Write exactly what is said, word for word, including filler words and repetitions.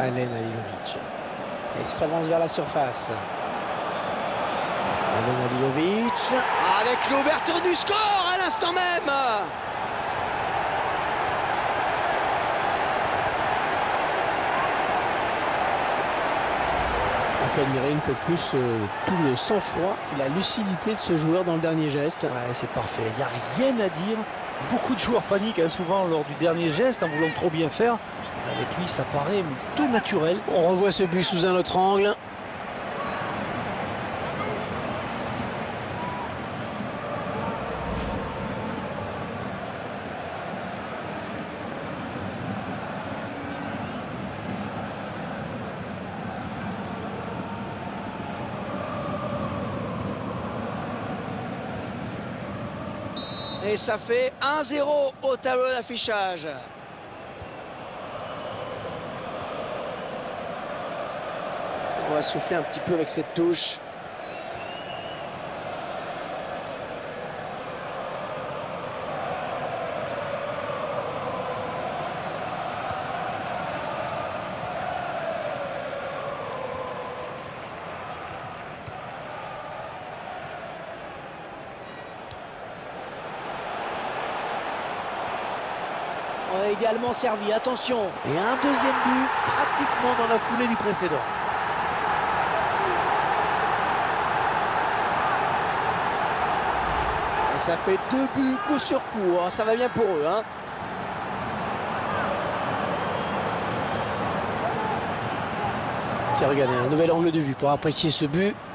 Alen Halilovic. Et s'avance vers la surface. Alen Halilovic. Avec l'ouverture du score à l'instant même. On peut admirer une fois de plus euh, tout le sang-froid et la lucidité de ce joueur dans le dernier geste. Ouais, c'est parfait, il n'y a rien à dire. Beaucoup de joueurs paniquent hein, souvent lors du dernier geste en voulant trop bien faire. Avec lui, ça paraît tout naturel. On revoit ce but sous un autre angle. Et ça fait un zéro au tableau d'affichage. On va souffler un petit peu avec cette touche. Ouais, idéalement servi, attention. Et un deuxième but pratiquement dans la foulée du précédent. Et ça fait deux buts coup sur coup, hein. Ça va bien pour eux. Hein. Tiens, regardez, un nouvel angle de vue pour apprécier ce but.